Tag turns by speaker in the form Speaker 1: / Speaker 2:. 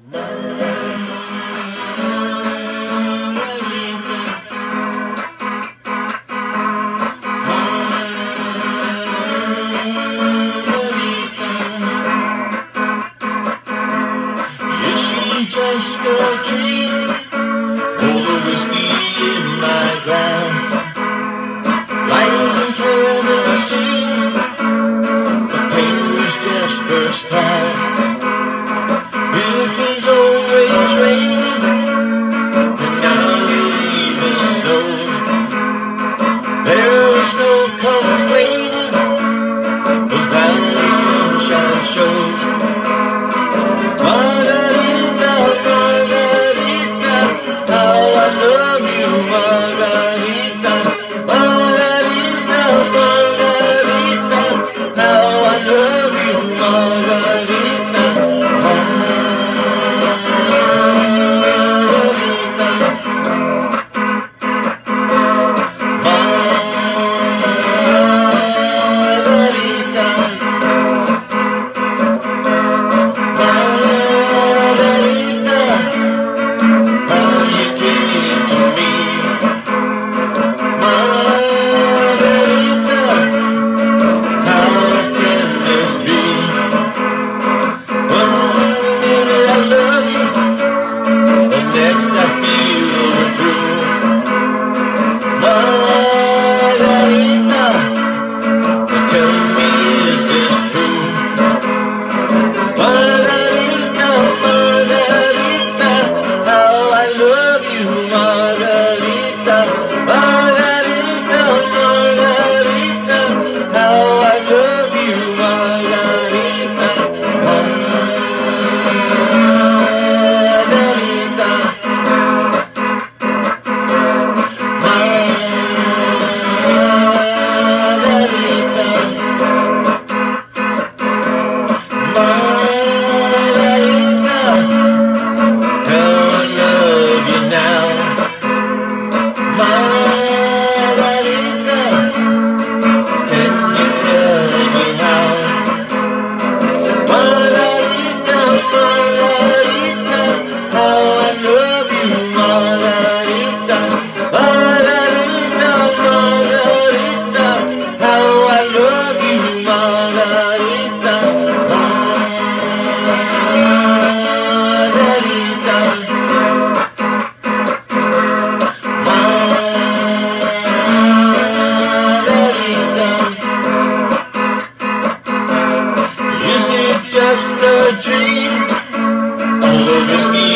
Speaker 1: Just a dream, all the whiskey in my glass. Life is heaven to see, the pain was just first class. It was always raining, and now it even snowed. There was no complaining, 'cause now the sunshine shows. Margarita, Margarita, how I love you, Margarita. Margarita, Margarita, how I love you, Margarita. Next I feel through. Margarita, tell me, is this true? Margarita, Margarita, how I love you, Margarita. Margarita, Margarita, how I love you, Margarita. Just a dream, all the whiskey